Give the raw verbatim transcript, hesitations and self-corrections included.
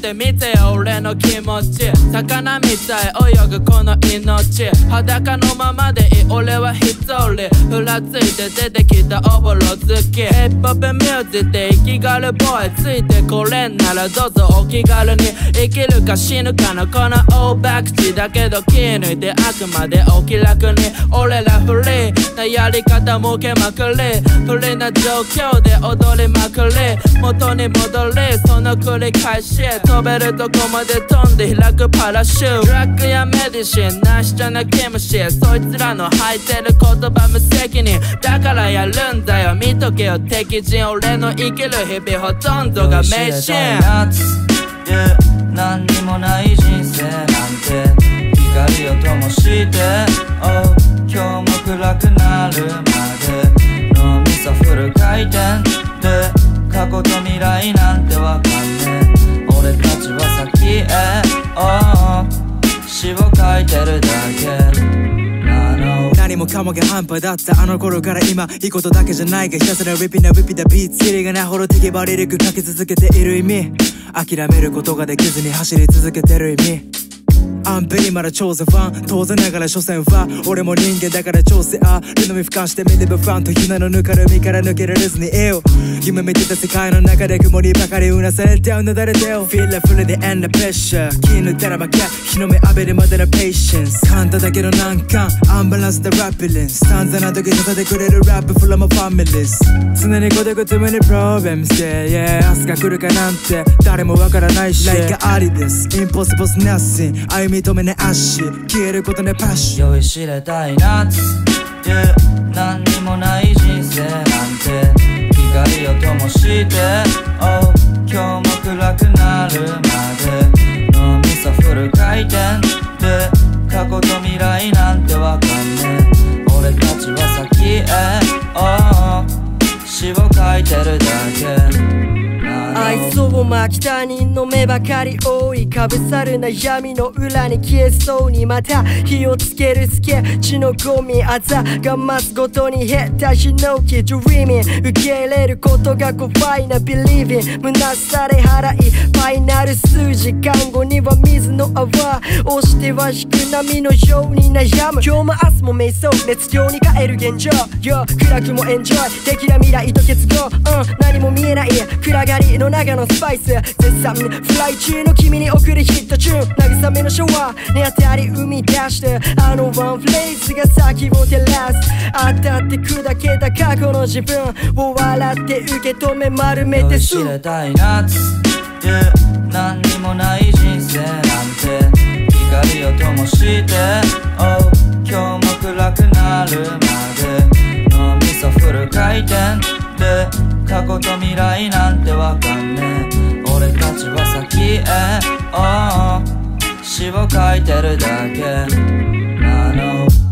てみてよ俺の気持ち。魚みたい泳ぐこの命、裸のままでいい俺は一人。ふらついて出てきたおぼろ月。ヒップホップミュージックで生きがるボーイ、ついてこれんならどうぞお気軽に。生きるか死ぬかのこの大博打だけど気抜いてあくまでお気楽に。俺らフリーなやり方もけまくり、不利な状況で踊りまくり、元に戻りその繰り返し。飛べるとこまで飛んで開くパラシュート。ドラッグやメディシンなしじゃなきむし、そいつらの吐いてる言葉無責任だからやるんだよ。見とけよ敵陣、俺の生きる日々ほとんどが迷信。 何にもない人生なんて光を灯して、oh、今日も暗くなるまで脳みそフル回転で、過去と未来なんてわかんねえ。俺たちは先へ、oh、詩を書いてるだけ。 何もかもが半端だったあの頃から今、いいことだけじゃないがひたすらリピなリピなビーツ、キリがないほど敵ばリリックかけ続けている意味、諦めることができずに走り続けてる意味。アンペリまだ超絶ファン、当然ながら所詮は俺も人間だから調整あるのみ俯瞰して見ればファンという名のぬかるみから抜けられずにいよ。夢見てた世界の中で曇りばかりうなされてうなだれてよ。Feel the feeling the end the pressure、 気抜いたら負け日の目浴びるまでの patience、 簡単だけど難関アンバランスでラピリンス、散々な時させてくれるラップ full of my families。 常に孤独too many problems yeah、 明日が来るかなんて誰もわからないし Like ありです Impossible nothing、 歩み止めね足消えることねパッション。 酔いしれたい夏、yeah、 何にもない人生なんて光を灯して、oh、今日も暗くなるまで脳みそフル回転で、過去と未来なんてわかんねえ。俺たちは先へ、oh、詩を書いてるだけ。 愛想まき他人の目ばかり多い、かぶさる悩みの裏に消えそうに、また火をつけるスケッチのゴミ、あざが増すごとに減ったヒノキ Dreaming、 受け入れることが怖いな Believing、 虚され払いファイナル数時間後には水の泡押しては引く波のように悩む。今日も明日も瞑想熱量に変える現状、Yo、 暗くもエンジョイできる未来と結合、うん、何も見えない暗がりの中のスパイス、絶賛フライ中の君に送るヒットチューン、慰めのシャワーに当たり生み出してあのワンフレーズが先を照らす。当たって砕けた過去の自分を笑って受け止め丸めてす酔いしれたい夏、yeah、 何にもない人生なんて光を灯して、oh、今日も暗くなるまで脳みそフル回転で、過去と未来なんてわかんねえ。俺たちは先へ、oh、詩を書いてるだけなの。